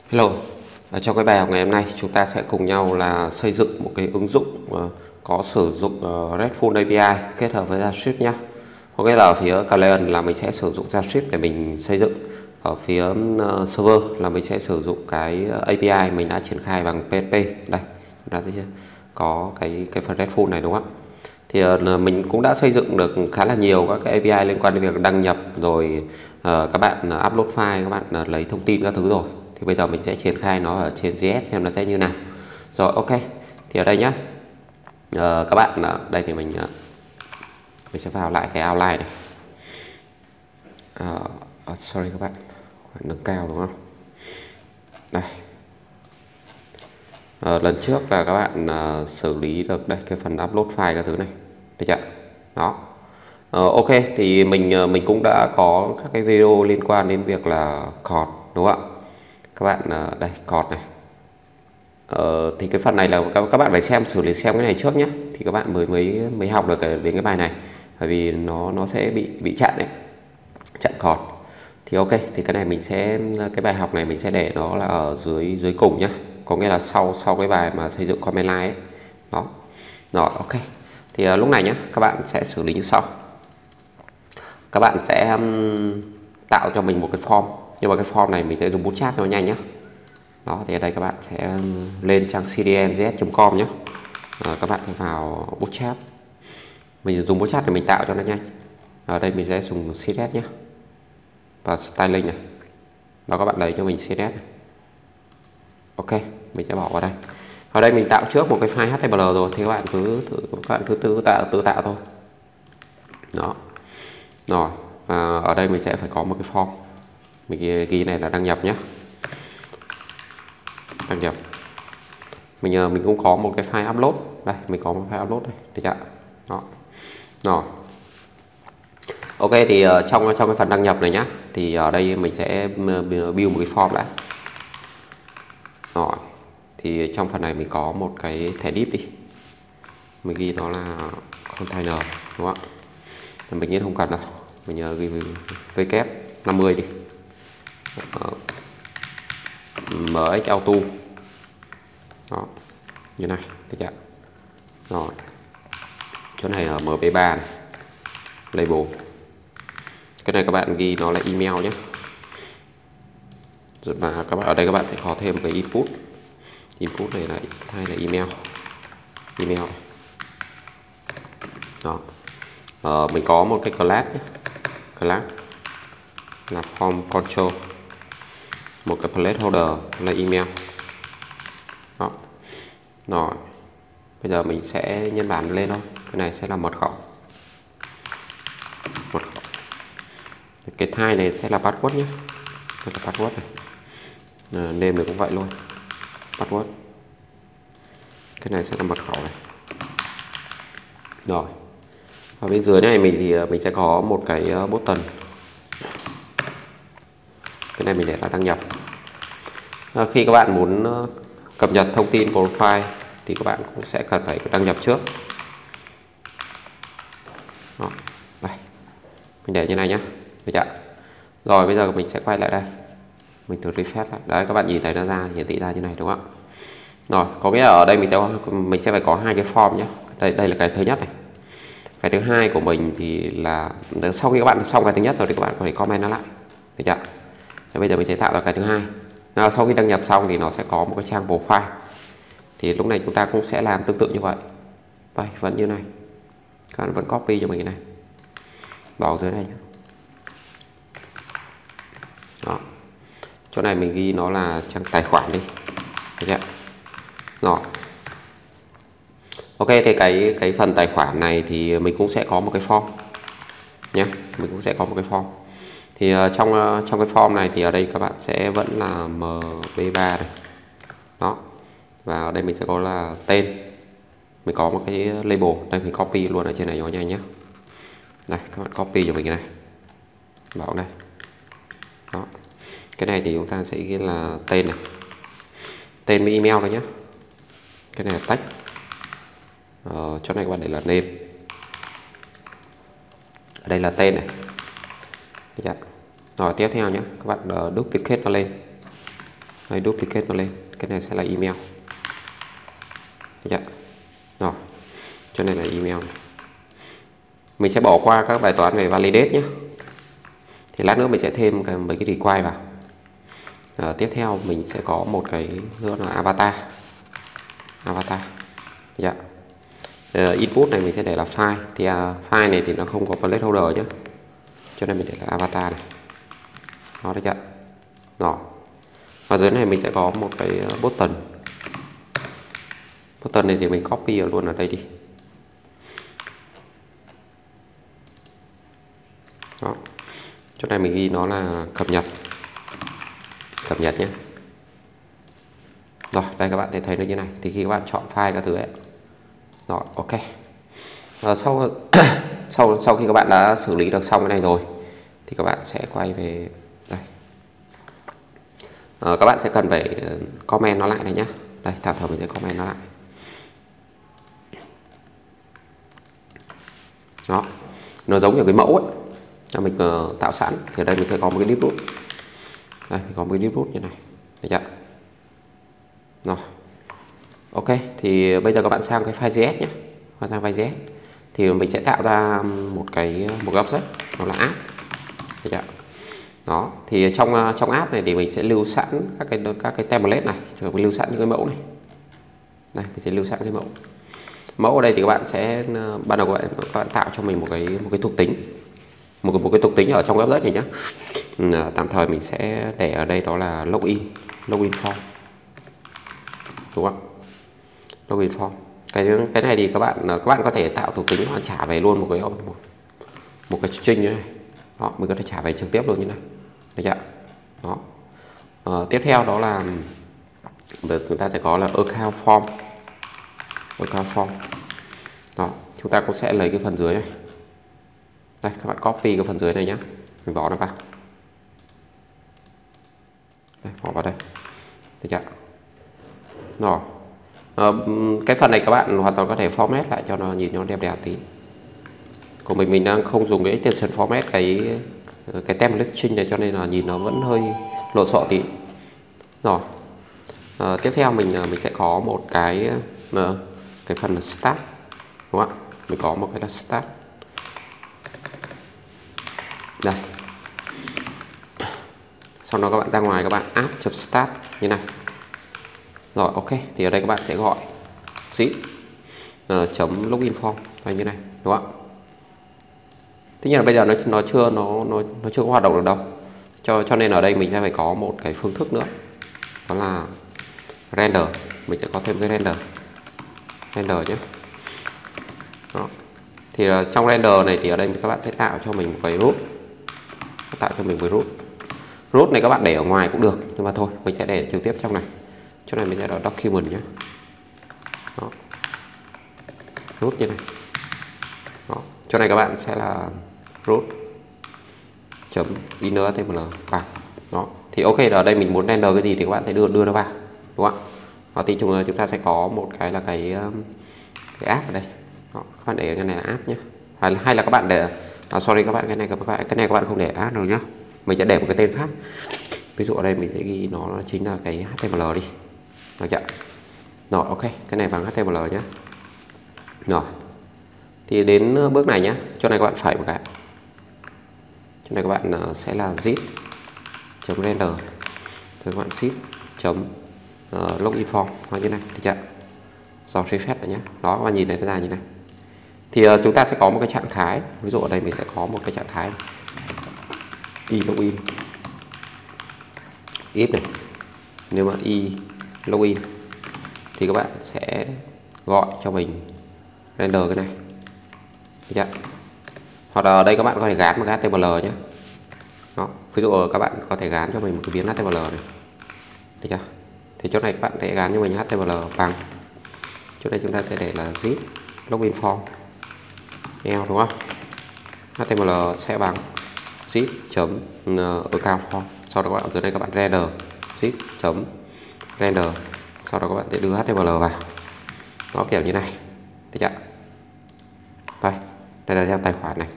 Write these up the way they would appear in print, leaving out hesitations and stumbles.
Hello, trong cái bài học ngày hôm nay chúng ta sẽ cùng nhau là xây dựng một cái ứng dụng có sử dụng RESTful API kết hợp với JavaScript nhé. Có nghĩa là ở phía client là mình sẽ sử dụng JavaScript để mình xây dựng, ở phía server là mình sẽ sử dụng cái API mình đã triển khai bằng PHP. Đây, chúng ta thấy chưa? Có cái phần RESTful này đúng không ạ? Thì mình cũng đã xây dựng được khá là nhiều các cái API liên quan đến việc đăng nhập rồi các bạn upload file, các bạn lấy thông tin các thứ rồi. Thì bây giờ mình sẽ triển khai nó ở trên JS xem nó sẽ như nào. Rồi ok. Thì ở đây nhá. Các bạn đây thì mình sẽ vào lại cái outline này. Sorry các bạn. Nâng cao đúng không? Đây. Lần trước là các bạn xử lý được đây cái phần upload file các thứ này. Được chưa? Đó. Ok thì mình cũng đã có các cái video liên quan đến việc là code đúng không ạ? Các bạn đây code này. Thì cái phần này là các bạn phải xử lý xem cái này trước nhé, thì các bạn mới học được đến cái bài này, bởi vì nó sẽ bị chặn đấy, chặn code. Thì ok, thì cái này cái bài học này mình sẽ để nó là ở dưới cùng nhé, có nghĩa là sau cái bài mà xây dựng comment line ấy. Đó rồi ok. Thì lúc này nhé, các bạn sẽ xử lý như sau. Các bạn sẽ tạo cho mình một cái form, nhưng mà cái form này mình sẽ dùng Bootstrap cho nó nhanh nhé. Đó thì ở đây các bạn sẽ lên trang cdnjs.com nhé. Các bạn sẽ vào Bootstrap, mình dùng Bootstrap để mình tạo cho nó nhanh. Ở đây mình sẽ dùng CSS nhé, và styling này. Đó, các bạn lấy cho mình CSS này. Ok, mình sẽ bỏ vào đây. Ở đây mình tạo trước một cái file HTML rồi, thì các bạn cứ tự tạo thôi. Đó. Rồi, và ở đây mình sẽ phải có một cái form. Mình ghi này là đăng nhập nhé. Đăng nhập. Mình cũng có một cái file upload. Đây, mình có một file upload đây, được chưa? Đó. Rồi. Ok, thì trong cái phần đăng nhập này nhá, thì ở đây mình sẽ build một cái form đã. Rồi. Thì trong phần này mình có một cái thẻ div đi. Mình ghi nó là container đúng không ạ? Mình nghĩ không cần đâu. Mình ghi w 50 đi. MX auto. Đó. Như này, được chưa? Rồi. Chỗ này là mp3 này. Label. Cái này các bạn ghi nó là email nhé. Rồi mà ở đây các bạn sẽ có thêm cái input. Input này là thay là email. Email. Đó. Mình có một cái class nhé. Class là form control. Một cái placeholder là email. Đó. Rồi. Bây giờ mình sẽ nhân bản lên thôi. Cái này sẽ là mật khẩu. Mật khẩu. Cái thay này sẽ là password nhé. Đây là password này. Name này cũng vậy luôn. Password. Cái này sẽ là mật khẩu này. Rồi. Ở bên dưới này mình sẽ có một cái button. Cái này mình để là đăng nhập. Khi các bạn muốn cập nhật thông tin profile thì các bạn cũng sẽ cần phải đăng nhập trước. Đó. Đây. Mình để như này nhé. Được chưa? Rồi bây giờ mình sẽ quay lại đây. Mình thử refresh lại. Đấy, các bạn nhìn thấy nó hiển thị ra như này đúng không ạ? Rồi, có nghĩa là ở đây mình sẽ phải có hai cái form nhé. Đây là cái thứ nhất này. Cái thứ hai của mình thì là sau khi các bạn xong cái thứ nhất rồi thì các bạn có thể comment nó lại. Được chưa? Thế bây giờ mình sẽ tạo ra cái thứ hai. Sau khi đăng nhập xong thì nó sẽ có một cái trang profile. Thì lúc này chúng ta cũng sẽ làm tương tự như vậy. Đây, vẫn như này. Các bạn vẫn copy cho mình cái này. Bỏ dưới này nhé. Đó. Chỗ này mình ghi nó là trang tài khoản đi. Được chưa? Rồi. Ok, thì cái phần tài khoản này thì mình cũng sẽ có một cái form nhé. Mình cũng sẽ có một cái form. Thì trong cái form này thì ở đây các bạn sẽ vẫn là mb3 này. Đó. Và ở đây mình sẽ có là tên. Mình có một cái label. Đây mình copy luôn ở trên này cho nhanh nhé. Đây, các bạn copy cho mình cái này. Bỏ đây. Đó. Cái này thì chúng ta sẽ ghi là tên này. Tên với email thôi nhé. Cái này là text. Chỗ này các bạn để là name. Ở đây là tên này. Được chưa? Rồi tiếp theo nhé, các bạn duplicate nó lên. Hay duplicate nó lên, cái này sẽ là email. Được chưa? Rồi, cho nên là email này. Mình sẽ bỏ qua các bài toán về validate nhé. Thì lát nữa mình sẽ thêm mấy cái require vào. Tiếp theo mình sẽ có một cái nữa là avatar. Được chưa? Input này mình sẽ để là file. Thì file này thì nó không có placeholder nhé, cho nên mình để là avatar này. Đó, được chưa? Rồi. Ở dưới này mình sẽ có một cái button. Button này thì mình copy ở luôn ở đây đi. Đó. Chỗ này mình ghi nó là cập nhật nhé. Rồi, đây các bạn thấy nó như này. Thì khi các bạn chọn file các thứ ấy. Rồi, ok. Sau khi các bạn đã xử lý được xong cái này rồi thì các bạn sẽ quay về đây. Các bạn sẽ cần phải comment nó lại này nhé. Đây, tạm thời mình sẽ comment nó lại. Đó, nó giống như cái mẫu ấy là mình tạo sẵn. Thì ở đây mình sẽ có một cái div root. Đây, mình có một cái div root như này. Được chưa? Rồi, ok. Thì bây giờ các bạn sang cái file JS nhé. Sang file JS thì mình sẽ tạo ra một object nó là app. Được chưa? Đó, thì trong app này thì mình sẽ lưu sẵn các cái template này, mình lưu sẵn những cái mẫu này. Đây, mình sẽ lưu sẵn cái mẫu ở đây thì các bạn sẽ ban đầu các bạn tạo cho mình một cái thuộc tính, một cái thuộc tính ở trong website này nhé. Tạm thời mình sẽ để ở đây đó là login form, đúng không? Login form. Cái này thì các bạn có thể tạo thuộc tính và trả về luôn một cái string như này. Đó, mình có thể trả về trực tiếp luôn như này. Được chưa? Đó. Tiếp theo đó là chúng ta sẽ có là account form. Đó, chúng ta cũng sẽ lấy cái phần dưới này. Đây, các bạn copy cái phần dưới này nhé, mình bỏ nó vào. Đây, bỏ vào đây. Được chưa? Rồi. Cái phần này các bạn hoàn toàn có thể format lại cho nó nhìn nó đẹp đẹp tí. Của mình đang không dùng cái extension format cái template string này, cho nên là nhìn nó vẫn hơi lộn xộn tí. Rồi. Tiếp theo mình sẽ có một cái phần là start, đúng không ạ? Mình có một cái là start. Đây. Sau đó các bạn ra ngoài, các bạn app.start như này. Rồi, ok. Thì ở đây các bạn sẽ gọi zip chấm login form như này, đúng không ạ? Tất nhiên là bây giờ nó chưa có hoạt động được đâu. Cho nên ở đây mình sẽ phải có một cái phương thức nữa, đó là render. Mình sẽ có thêm cái render nhé. Đó. Thì trong render này thì ở đây các bạn sẽ tạo cho mình một cái root này các bạn để ở ngoài cũng được, nhưng mà thôi mình sẽ để trực tiếp trong này. Chỗ này mình sẽ đọc document nhé. Đó. Root như này. Đó. Chỗ này các bạn sẽ là root chấm inner html vào. Đó. Thì ok, ở đây mình muốn render cái gì thì các bạn sẽ đưa nó vào, đúng không ạ? Đó, thì chúng ta sẽ có một cái là cái app ở đây. Đó, các bạn để cái này là app nhé. Hay là các bạn để sorry các bạn, cái này các bạn không để app đâu nhá. Mình sẽ để một cái tên khác. Ví dụ ở đây mình sẽ ghi nó chính là cái HTML đi. Được chưa? Rồi, ok, cái này bằng HTML nhé. Rồi. Thì đến bước này nhé, chỗ này các bạn phẩy một cái. Chỗ này các bạn sẽ là zip.render. Rồi các bạn zip.login form như này, được chưa? Rồi refresh rồi nhé. Đó, các bạn nhìn thấy nó ra như này. Thì chúng ta sẽ có một cái trạng thái. Ví dụ ở đây mình sẽ có một cái trạng thái login if này. Nếu mà login thì các bạn sẽ gọi cho mình render cái này. Được chưa? Hoặc là ở đây các bạn có thể gán một cái HTML nhé. Đó. Ví dụ các bạn có thể gán cho mình một cái biến HTML này. Được chưa? Thì chỗ này các bạn sẽ gán cho mình HTML bằng, chỗ đây chúng ta sẽ để là zip login form L, đúng không? HTML sẽ bằng zip chấm account form. Sau đó các bạn dưới đây các bạn render zip chấm render. Sau đó các bạn sẽ đưa HTML vào. Nó kiểu như này. Được chưa? Đây là trang tài khoản này.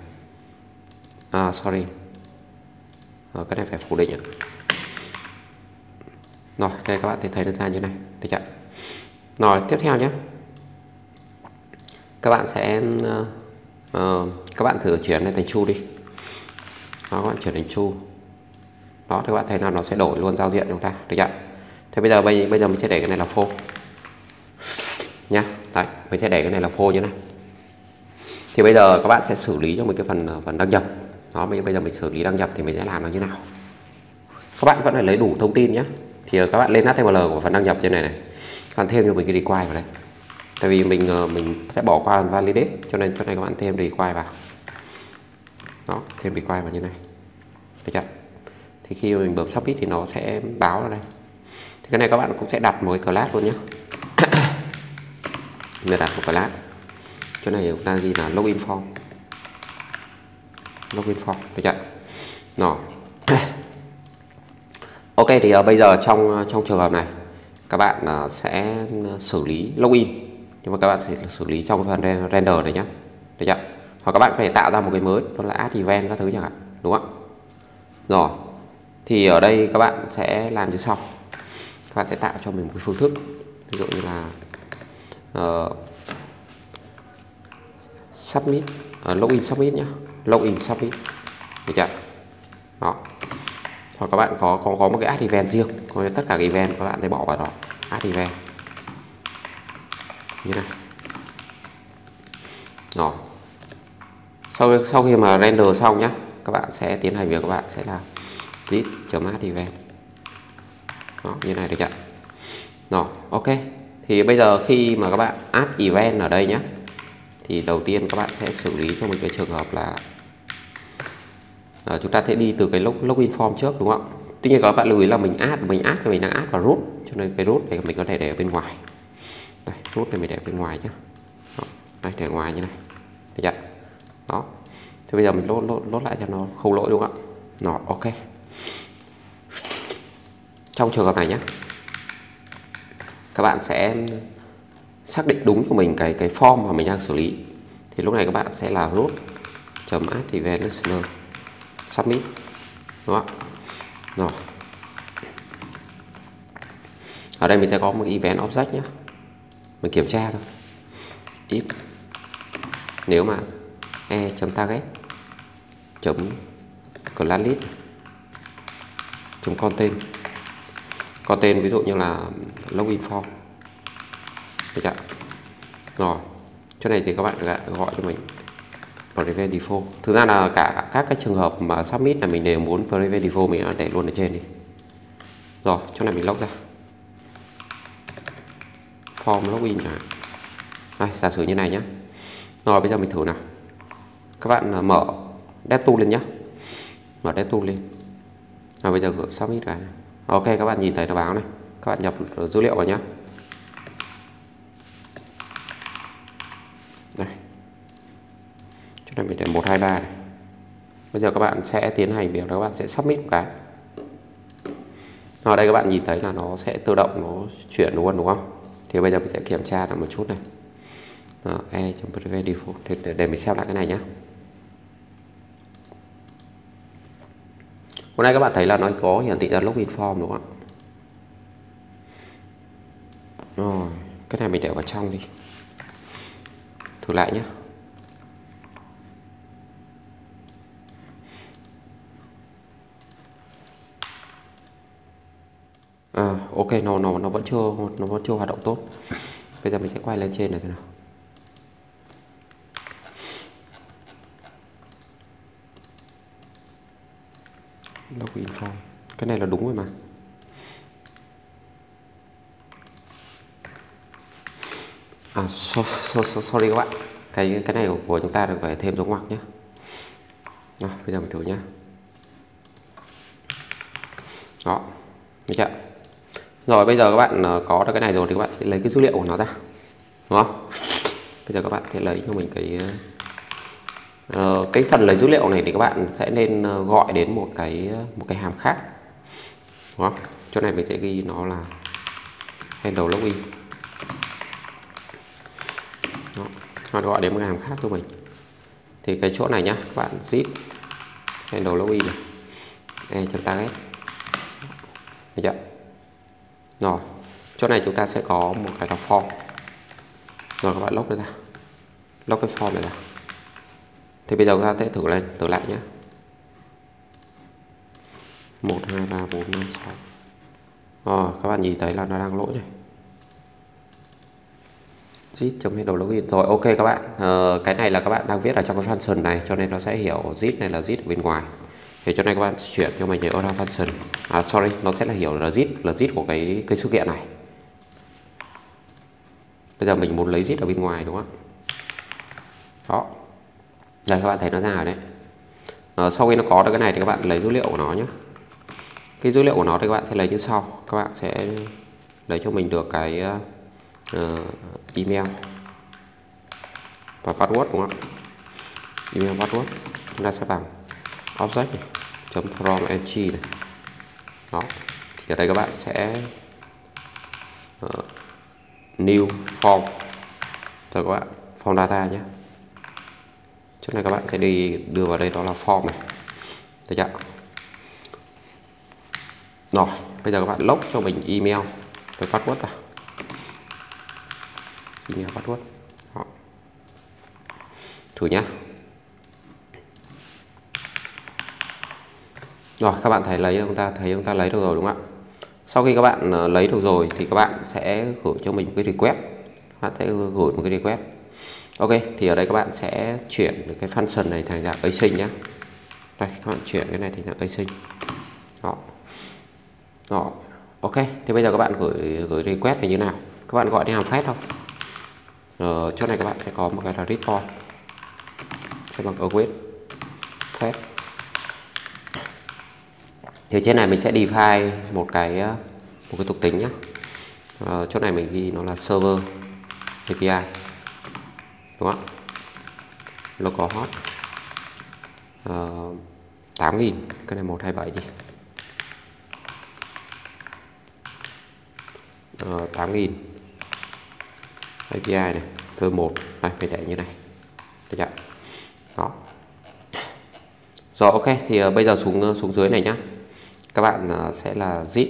Sorry. Cái này phải phủ định. Rồi đây các bạn thì thấy nó ra như này, được chưa? Rồi tiếp theo nhé, các bạn sẽ các bạn thử chuyển lên thành chu đi. Đó, các bạn chuyển thành chu. Đó thì các bạn thấy là nó sẽ đổi luôn giao diện cho chúng ta, được chưa? Thế bây giờ mình sẽ để cái này là phô nhá. Đấy, mình sẽ để cái này là phô như này. Thì bây giờ các bạn sẽ xử lý cho mình cái phần đăng nhập. Đó, bây giờ mình xử lý đăng nhập thì mình sẽ làm nó như nào. Các bạn vẫn phải lấy đủ thông tin nhé. Thì các bạn lên HTML của phần đăng nhập trên này này, các bạn thêm cho mình cái require vào đây. Tại vì mình sẽ bỏ qua validate, cho nên chỗ này các bạn thêm require vào. Đó, thêm require vào như này, được chưa? Thì khi mình bấm submit thì nó sẽ báo ra đây. Thì cái này các bạn cũng sẽ đặt một cái class luôn nhé. Mình đặt một class. Chỗ này chúng ta ghi là login form. Login form, được chưa? Rồi. Ok, thì bây giờ trong trường hợp này các bạn sẽ xử lý login, nhưng mà các bạn sẽ xử lý trong phần render này nhé, được chưa? Hoặc các bạn có thể tạo ra một cái mới, đó là add event các thứ chẳng hạn, đúng không? Rồi, thì ở đây các bạn sẽ làm như sau. Các bạn sẽ tạo cho mình một cái phương thức, ví dụ như là submit, login submit nhé, login submit, được chưa? Đó. Hoặc các bạn có một cái add event riêng, còn tất cả cái event các bạn sẽ bỏ vào đó, add event như này. Rồi, sau khi mà render xong nhé, các bạn sẽ tiến hành việc các bạn sẽ là git.add event. Đó, như này, được chưa? Rồi, ok. Thì bây giờ khi mà các bạn add event ở đây nhé, thì đầu tiên các bạn sẽ xử lý cho mình cái trường hợp là chúng ta sẽ đi từ cái login form trước, đúng không? Tuy nhiên các bạn lưu ý là mình đang add vào root, cho nên cái root này mình có thể để ở bên ngoài. Đây, root này mình để ở bên ngoài nhé. Đó, đây, để ngoài như này, được chưa? Đó. Thì bây giờ mình lốt lại cho nó không lỗi, đúng không ạ? Rồi, ok. Trong trường hợp này nhé, các bạn sẽ xác định đúng của mình cái form mà mình đang xử lý. Thì lúc này các bạn sẽ là root.add event listener submit, đúng không? Rồi, ở đây mình sẽ có một event object nhé, mình kiểm tra thôi. If nếu mà e.target .classlist content ví dụ như là login form, được chưa? Rồi, chỗ này thì các bạn gọi cho mình prevent default. Thực ra là các cái trường hợp mà submit là mình đều muốn prevent default, mình để luôn ở trên đi. Rồi, chỗ này mình log ra form login chẳng hạn. Đây, giả sử như này nhé. Rồi bây giờ mình thử nào. Các bạn mở DevTools lên nhé, mở DevTools lên. Rồi bây giờ gửi submit cái này. Ok, các bạn nhìn thấy nó báo này, các bạn nhập dữ liệu vào nhé. Đây, chỗ này mình để 123 này. Bây giờ các bạn sẽ tiến hành việc các bạn sẽ submit một cái. Ở đây các bạn nhìn thấy là nó sẽ tự động nó chuyển luôn, đúng không? Thì bây giờ mình sẽ kiểm tra lại một chút này. E.prevent default để mình xem lại cái này nhé. Hôm nay các bạn thấy là nó có hiển thị ra login form, đúng không ạ? Rồi, cái này mình để vào trong đi. Thử lại nhé. Ok, nó vẫn chưa hoạt động tốt. Bây giờ mình sẽ quay lên trên này thế nào. Login form, cái này là đúng rồi mà. Sorry các bạn, cái này của chúng ta được phải thêm dấu ngoặc nhé. Rồi, bây giờ mình thử nhé. Đó, được chưa? Rồi bây giờ các bạn có được cái này rồi thì các bạn sẽ lấy cái dữ liệu của nó ra, đúng không? Bây giờ các bạn sẽ lấy cho mình cái phần lấy dữ liệu này thì các bạn sẽ nên gọi đến một cái hàm khác, đúng không? Chỗ này mình sẽ ghi nó là handle login. Đó, hoặc gọi đến một hàm khác cho mình. Thì cái chỗ này nhá, các bạn zip handle login này, e.target, được chưa? Rồi chỗ này chúng ta sẽ có một cái là form. Rồi các bạn lốc nó ra, lốc cái form này ra. Thì bây giờ chúng ta sẽ thử lại nhé. 1 2 3 4 5 6. Rồi các bạn nhìn thấy là nó đang lỗi này. Zip chấm hello login. Rồi ok các bạn, cái này là các bạn đang viết ở trong cái function này, cho nên nó sẽ hiểu zip này là zip ở bên ngoài. Thì cho nên các bạn chuyển cho mình ở ra function. Sorry, nó sẽ là hiểu là zip của cái sự kiện này. Bây giờ mình muốn lấy zip ở bên ngoài đúng không ạ? Đó. Đây các bạn thấy nó ra rồi đấy. Sau khi nó có được cái này thì các bạn lấy dữ liệu của nó nhé. Cái dữ liệu của nó thì các bạn sẽ lấy như sau. Các bạn sẽ lấy cho mình được cái email và password đúng không ạ? Email password chúng ta sẽ bằng object này, chấm from entry này. Đó. Thì ở đây các bạn sẽ new form. Rồi các bạn form data nhé. Chỗ này các bạn sẽ đưa vào đây đó là form này. Được chưa? Rồi, bây giờ các bạn log cho mình email với password ra. Email password. Đó. Thử nhá. Rồi các bạn chúng ta lấy được rồi đúng không ạ? Sau khi các bạn lấy được rồi thì các bạn sẽ gửi cho mình một cái request. Các bạn sẽ gửi một cái request. Ok, thì ở đây các bạn sẽ chuyển được cái function này thành dạng async nhé. Đây, các bạn chuyển cái này thành dạng async. Đó. Đó. Ok, thì bây giờ các bạn gửi request này như nào? Các bạn gọi đi làm phép thôi. Chỗ này các bạn sẽ có một cái là response. Sẽ bằng await phép. Thì trên này mình sẽ define một cái thuộc tính nhé. Chỗ này mình ghi nó là server API. Đúng không ạ? Localhost 8000, cái này 127 đi. 8000 API này, cơ 1 này, mình để như này. Được chưa? Đó. Rồi ok, thì bây giờ xuống dưới này nhá. Các bạn sẽ là zip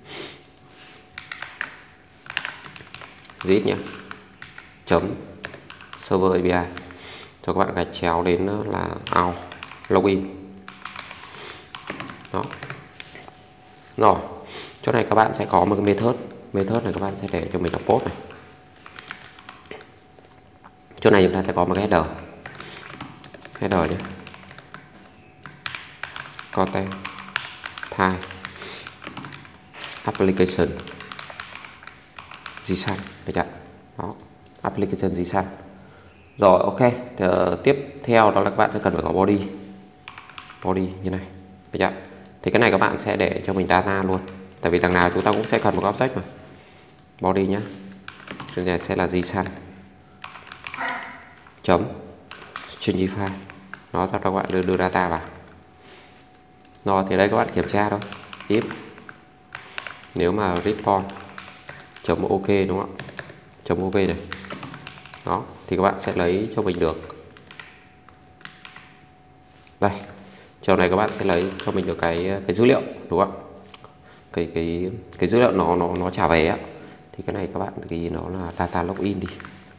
nhé. Chấm server API. Cho các bạn gạch chéo đến là out login. Đó. Rồi, chỗ này các bạn sẽ có một cái method này, các bạn sẽ để cho mình là post này. Chỗ này chúng ta sẽ có một cái header nhé. Content type application JSON, được chưa? Đó, application JSON. Rồi ok, thì, tiếp theo đó là các bạn sẽ cần phải có body như này, được chưa? Thì cái này các bạn sẽ để cho mình data luôn, tại vì đằng nào chúng ta cũng sẽ cần một object mà. Body nhé, trên này sẽ là JSON chấm stringify. Nó cho các bạn đưa data vào. Rồi thì đây các bạn kiểm tra thôi. If nếu mà response chấm ok đúng không ạ? Chấm ok này. Đó, thì các bạn sẽ lấy cho mình được. Đây. Chỗ này các bạn sẽ lấy cho mình được cái dữ liệu đúng không ạ? Cái dữ liệu nó trả về á. Thì cái này các bạn ghi nó là data login đi.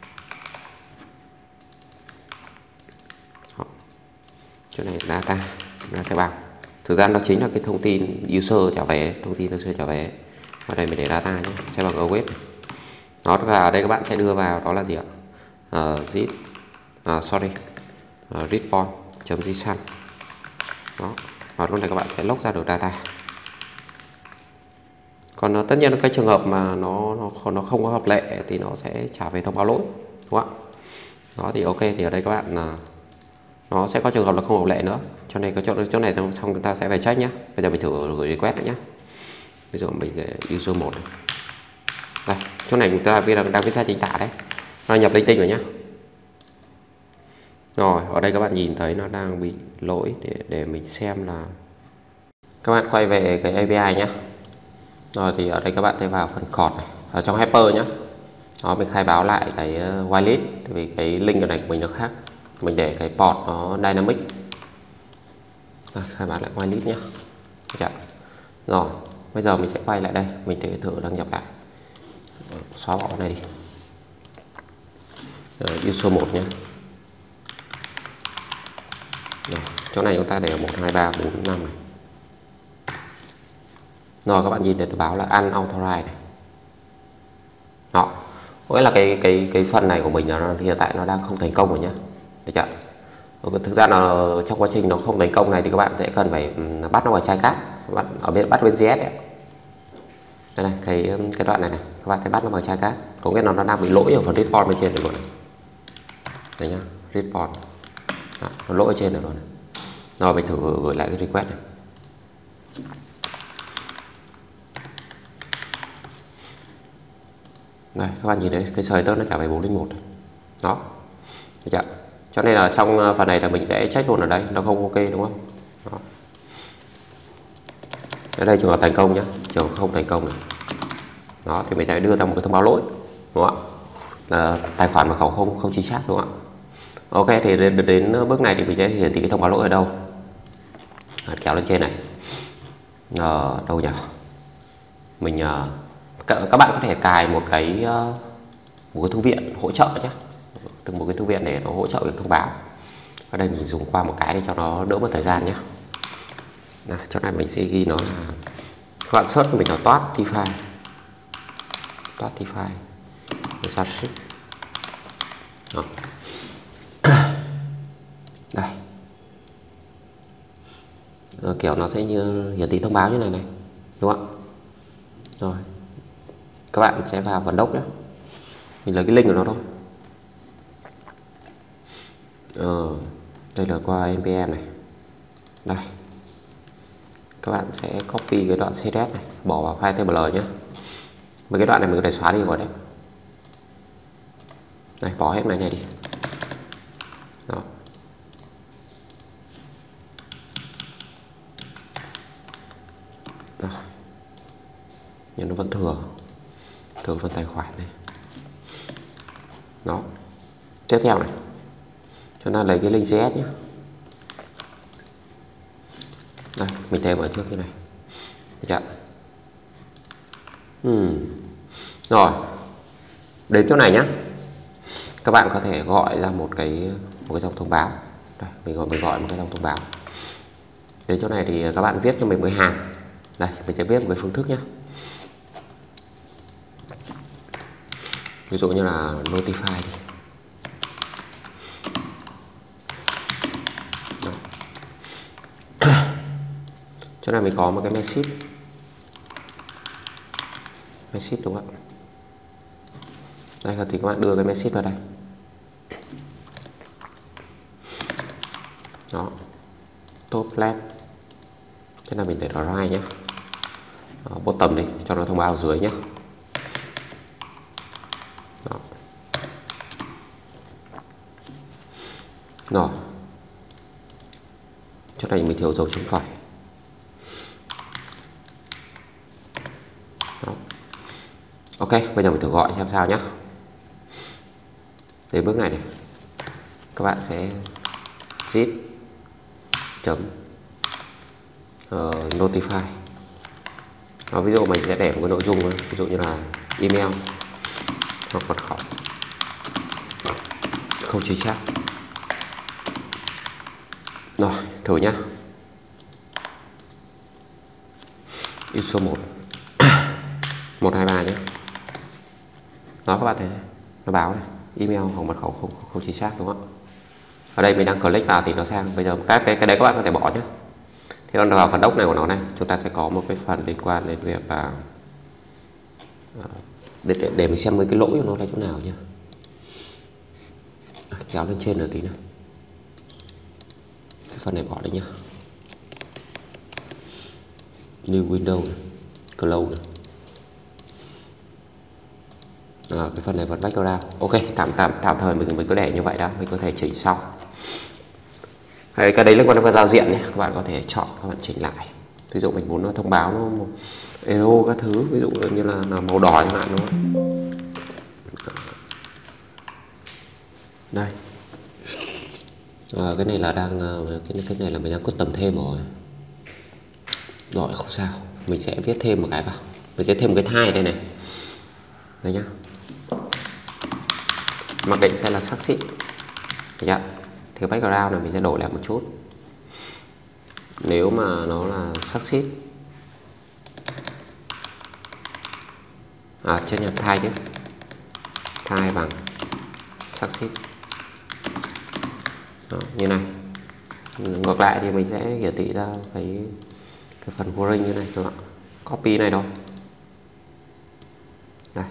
Đó. Chỗ này data chúng ta sẽ vào. Thực ra nó chính là cái thông tin user trả về, Ở đây mình để data nhé, sẽ bằng await. Đó, và ở đây các bạn sẽ đưa vào đó là gì ạ? Zip response.json. Đó, và lúc này các bạn sẽ log ra được data. Còn tất nhiên cái trường hợp mà nó không có hợp lệ thì nó sẽ trả về thông báo lỗi, đúng không ạ? Đó thì ok, thì ở đây các bạn nó sẽ có trường hợp là không hợp lệ nữa, cho nên cái chỗ này xong chúng ta sẽ phải check nhé. Bây giờ mình thử gửi request nữa nhé. Ví dụ mình để user 1 này. Đây, chỗ này chúng ta đang viết sai chính tả đấy, nó nhập linh tinh rồi nhé. Rồi ở đây các bạn nhìn thấy nó đang bị lỗi, để mình xem là các bạn quay về cái API nhé. Rồi thì ở đây các bạn sẽ vào phần code này, ở trong helper nhé. Đó, mình khai báo lại cái whitelist, tại vì cái link ở này của mình nó khác. Mình để cái port nó dynamic. Rồi, khai báo lại whitelist nhé. Rồi Bây giờ mình sẽ quay lại đây, mình thử đăng nhập lại. Xóa bỏ cái này đi. User 1 nhé. Rồi, chỗ này chúng ta để 1 2 3 4 5 này. Rồi các bạn nhìn thấy nó báo là unauthorized này. Đó. Có nghĩa là cái phần này của mình là hiện tại nó đang không thành công rồi nhé. Được chưa? Thực ra là trong quá trình nó không thành công này thì các bạn sẽ cần phải bắt nó vào chai cát. Các bạn ở bên bắt bên JS ấy. Đây này, cái đoạn này này, các bạn sẽ bắt nó bằng chai cát. Có nghĩa là nó đang bị lỗi ở phần respawn bên trên này luôn này. Đấy nhá, respawn. Đó, nó lỗi ở trên này luôn này. Rồi mình thử gửi lại cái request này. Đây, các bạn nhìn thấy cái sợi tớt nó trả về 401 này. Đó. Được chưa? Cho nên là trong phần này là mình sẽ check luôn ở đây, nó không ok đúng không? Đó. Ở đây trường hợp thành công nhé, trường hợp không thành công này. Đó thì mình sẽ đưa ra một cái thông báo lỗi, đúng không ạ? Là tài khoản mật khẩu không chính xác, đúng không ạ? Ok, thì đến bước này thì mình sẽ hiển thị cái thông báo lỗi ở đâu? Kéo lên trên này. Đâu nhỉ? Mình các bạn có thể cài một cái thư viện hỗ trợ nhé, từng một cái thư viện để nó hỗ trợ việc thông báo. Ở đây mình dùng qua một cái để cho nó đỡ mất thời gian nhé. Nào, chỗ này mình sẽ ghi nó là, các bạn search cho mình là Toadify, ra ship. Đây. Kiểu nó sẽ như hiển thị thông báo như này này, đúng không ạ? Rồi các bạn sẽ vào phần doc nhé, mình lấy cái link của nó thôi. Đây là qua npm này. Đây, các bạn sẽ copy cái đoạn css này, bỏ vào file table nhé. Mấy cái đoạn này mình có thể xóa đi rồi đấy. Đây, bỏ hết này đi. Đó. Rồi. Nhưng nó vẫn thừa phần tài khoản này. Đó. Tiếp theo này, chúng ta lấy cái link JS nhé. Đây, mình thêm ở trước như này. Được chưa? Rồi, đến chỗ này nhé, các bạn có thể gọi ra một cái dòng thông báo. Đây, mình gọi một cái dòng thông báo. Đến chỗ này thì các bạn viết cho mình một cái hàm. Đây, mình sẽ viết một cái phương thức nhé. Ví dụ như là notify đi. Chỗ này mình có một cái message đúng không ạ? Đây thì các bạn đưa cái message vào đây. Đó. Top left. Thế là mình để nó right nhé. Bottom đi cho nó thông báo ở dưới nhé. Đó. Rồi. Chỗ này mình thiếu dấu chấm phẩy. Đó. Ok, bây giờ mình thử gọi xem sao nhé. Đến bước này này, các bạn sẽ git chấm notify. Ví dụ mình sẽ để một cái nội dung, ví dụ như là email hoặc mật khẩu không chính xác. Rồi, thử nhá. ISO 1 123 nhé. Đó, các bạn thấy này, nó báo này, email hoặc mật khẩu không chính xác, đúng không ạ? Ở đây mình đang click vào thì nó sang. Bây giờ cái đấy các bạn có thể bỏ nhé. Thì còn vào phần doc này của nó này, chúng ta sẽ có một cái phần liên quan đến việc là để mình xem mấy cái lỗi của nó là chỗ nào nhé. Kéo lên trên nữa tí nào. Cái phần này bỏ đi nhá. New Windows này, Close này. Cái phần này vẫn background. Ok, tạm thời mình cứ để như vậy đã, mình có thể chỉnh sau. Cái đấy liên quan đến giao diện nhé, các bạn có thể chọn, các bạn chỉnh lại. Ví dụ mình muốn nó thông báo nó error các thứ, ví dụ như là màu đỏ chẳng hạn, đúng không? Đây. Cái này là đang cái này là mình đang custom thêm rồi. Rồi, không sao. mình sẽ viết thêm một cái vào, mình sẽ thêm một cái thai đây này, đây nhá. Mặc định sẽ là succeed, dạ. Thì background này mình sẽ đổi lại một chút. Nếu mà nó là succeed, chưa nhập thai chứ, thai bằng succeed. Đó, như này. Ngược lại thì mình sẽ hiển thị ra cái phần wording như này các bạn. Copy này thôi. Đây.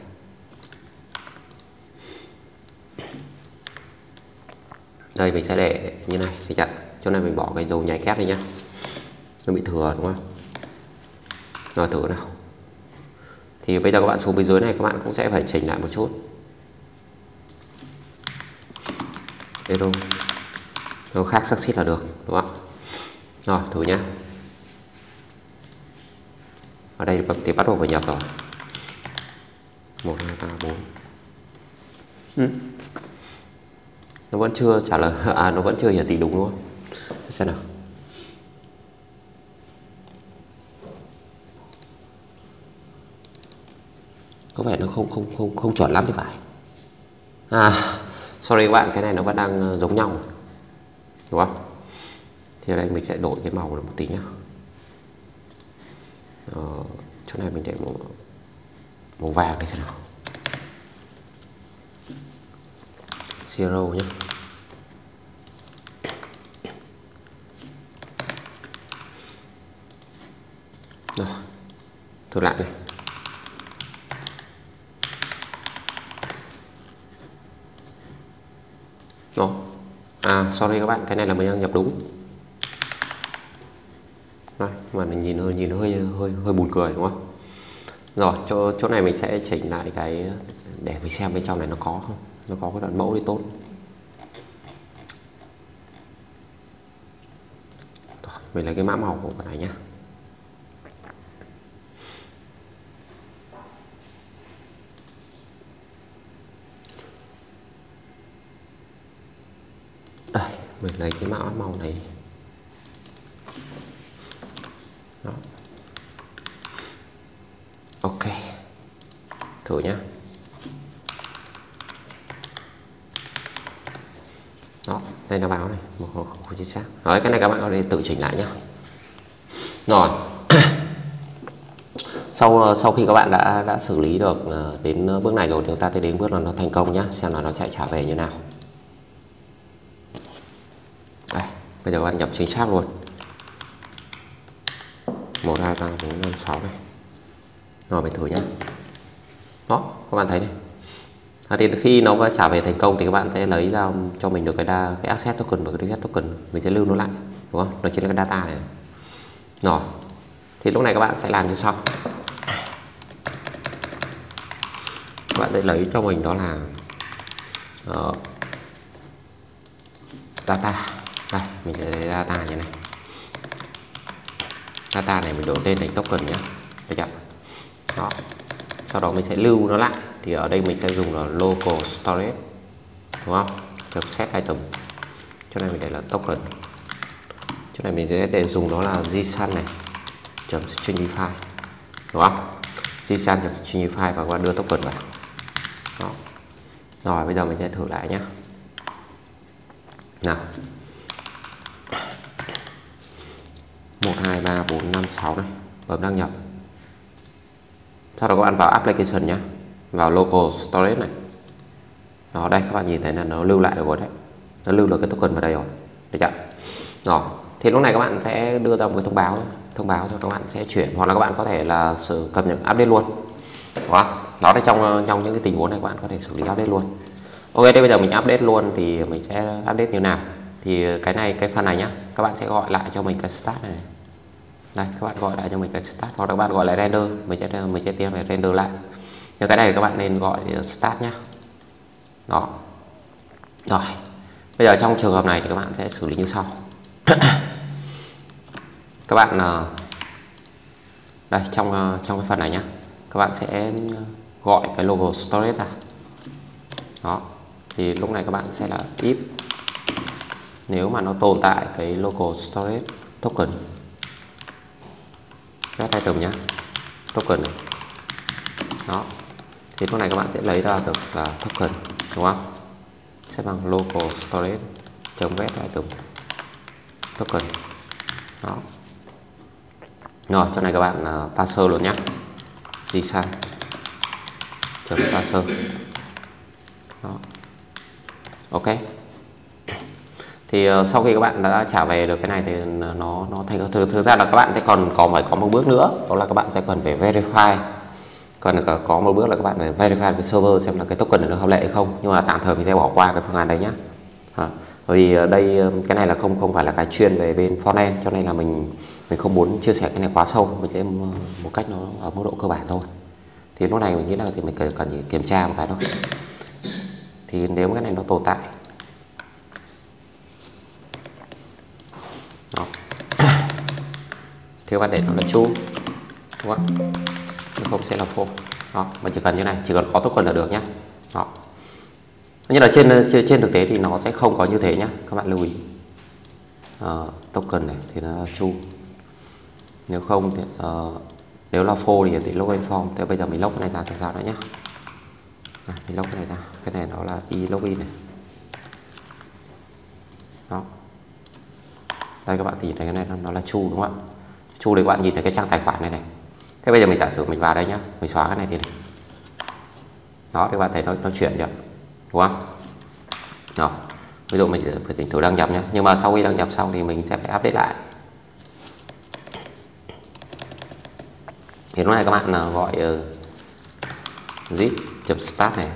Đây mình sẽ để như này thì chặn. Chỗ này mình bỏ cái dấu nhảy kép đi nhá. Nó bị thừa đúng không? Rồi thử nào. Thì bây giờ các bạn xuống bên dưới này các bạn cũng sẽ phải chỉnh lại một chút. Error. Nó khác succeed là được đúng không? Rồi thử nhá. Ở đây thì bắt buộc phải nhập rồi. 1 2 3 4. Nó vẫn chưa trả lời, nó vẫn chưa hiển thị đúng đúng không? Xem nào. Có vẻ nó không chuẩn lắm thì phải. Sorry các bạn, cái này nó vẫn đang giống nhau đúng không? Thì ở đây mình sẽ đổi cái màu này một tí nhá. Chỗ này mình để màu vàng đây xem nào. Zero nhé. Rồi, thử lại này. Rồi. Sorry các bạn, cái này là mình đang nhập đúng. Rồi, mà nhìn nó hơi buồn cười đúng không? Rồi, chỗ này mình sẽ chỉnh lại cái để mình xem bên trong này nó có không? Nó có cái đoạn mẫu thì tốt. Rồi, mình lấy cái mã màu của cái này nhé. Đây, mình lấy cái mã màu này. Đó. Ok. Thử nhé. Đó, đây nó báo này, một không chính xác. Rồi, cái này các bạn có thể tự chỉnh lại nhé. Rồi. Sau khi các bạn đã xử lý được đến bước này rồi thì chúng ta sẽ đến bước là nó thành công nhé, xem là nó sẽ trả về như nào. Đây, bây giờ các bạn nhập chính xác luôn. 1 2 3 4 5 6 này. Rồi mình thử nhé. Đó, các bạn thấy này. Thì khi nó trả về thành công thì các bạn sẽ lấy ra cho mình được cái access token và cái get token, mình sẽ lưu nó lại đúng không? Nó chính là cái data này. Rồi. Thì lúc này các bạn sẽ làm như sau. Các bạn sẽ lấy cho mình đó là data. Đây, mình sẽ lấy data như này. Data này mình đổi tên thành token nhé. Được chưa? Đó. Sau đó mình sẽ lưu nó lại. Thì ở đây mình sẽ dùng là local storage đúng không? Chấm set item. Chỗ này mình để là token. Chỗ này mình sẽ để dùng nó là json này chấm stringify đúng không? Json chấm stringify và qua đưa token vào. Đó. Rồi bây giờ mình sẽ thử lại nhé. Nào. 1 2 3 4 5 6 này, bấm đăng nhập. Sau đó các bạn vào application nhé, vào local storage này. Đó, đây các bạn nhìn thấy là nó lưu lại được rồi đấy. Nó lưu được cái token vào đây rồi. Được chưa? Rồi, thì lúc này các bạn sẽ đưa ra một cái thông báo cho các bạn sẽ chuyển, hoặc là các bạn có thể là cập nhật update luôn. Đúng không? Đó là trong những cái tình huống này các bạn có thể xử lý update luôn. Ok, đây bây giờ mình update luôn thì mình sẽ update như nào? Thì cái phần này nhá, các bạn sẽ gọi lại cho mình cái start này. Đây, các bạn gọi lại cho mình cái start, hoặc là các bạn gọi lại render, mình sẽ tiến về render lại. Nhưng cái này các bạn nên gọi start nhá. Đó. Rồi. Bây giờ trong trường hợp này thì các bạn sẽ xử lý như sau. Các bạn đây trong cái phần này nhá, các bạn sẽ gọi cái local storage ra. Đó. Thì lúc này các bạn sẽ là if nếu mà nó tồn tại cái local storage token get item nhé, token này. Đó, thì lúc này các bạn sẽ lấy ra được là token, đúng không? Sẽ bằng local storage get item token. Đó. Rồi, chỗ này các bạn parser luôn nhé, gsan parser. Đó. Ok. Thì sau khi các bạn đã trả về được cái này thì nó thành thực ra là các bạn sẽ còn phải có một bước nữa, đó là các bạn sẽ cần phải verify. Còn có một bước là các bạn phải verify với server xem là cái token này nó hợp lệ hay không, nhưng mà tạm thời mình sẽ bỏ qua cái phương án đấy nhé. Bởi vì đây cái này là không phải là cái chuyên về bên frontend, cho nên là mình không muốn chia sẻ cái này quá sâu, mình sẽ một cách nó ở mức độ cơ bản thôi. Thì lúc này mình nghĩ là thì mình cần kiểm tra một cái thôi. Thì nếu cái này nó tồn tại, đó, thì các bạn để nó là true, đúng không? Chứ không sẽ là false. Đó, mình chỉ cần như này, chỉ cần có token là được nhé. Đó. Nhưng là trên thực tế thì nó sẽ không có như thế nhé, các bạn lưu ý. Token này thì nó là true, nếu không thì nếu là false thì hiển thị login form. Thế bây giờ mình log cái này ra làm sao nữa nhé. Mình log cái này ra, cái này nó là login này. Đó, đây các bạn nhìn thấy cái này nó là true, đúng không ạ? True để các bạn nhìn thấy cái trang tài khoản này này. Thế bây giờ mình giả sử mình vào đây nhá, mình xóa cái này đi này. Đó, thì các bạn thấy nó chuyển chưa, đúng không? Đó, ví dụ mình phải thử đăng nhập nhé, nhưng mà sau khi đăng nhập xong thì mình sẽ phải update lại. Thì lúc này các bạn gọi zip.start này.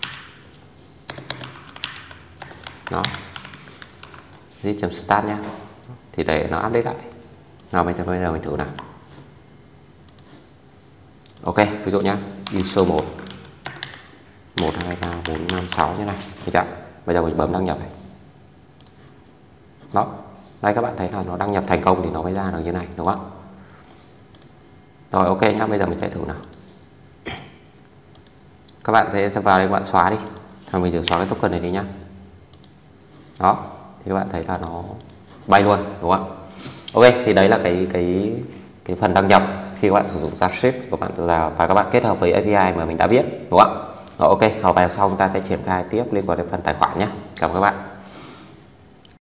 Đó, zip.start nhé, thì để nó update lại. Nào bây giờ mình thử nào. Ok, ví dụ nhá, user 1 1 2 3 4 5 6 như này, được chưa? Bây giờ mình bấm đăng nhập này. Đó, đây các bạn thấy là nó đăng nhập thành công thì nó mới ra được như này, đúng không? Rồi ok nhá, bây giờ mình sẽ thử nào. Các bạn sẽ vào đây, các bạn xóa đi. Thôi mình thử xóa cái token này đi nhá. Đó, thì các bạn thấy là nó bay luôn, đúng không? Ok, thì đấy là cái phần đăng nhập khi các bạn sử dụng JavaScript của bạn và các bạn kết hợp với API mà mình đã viết, đúng không? Rồi, ok, ở bài sau chúng ta sẽ triển khai tiếp liên quan đến phần tài khoản nhé. Cảm ơn các bạn.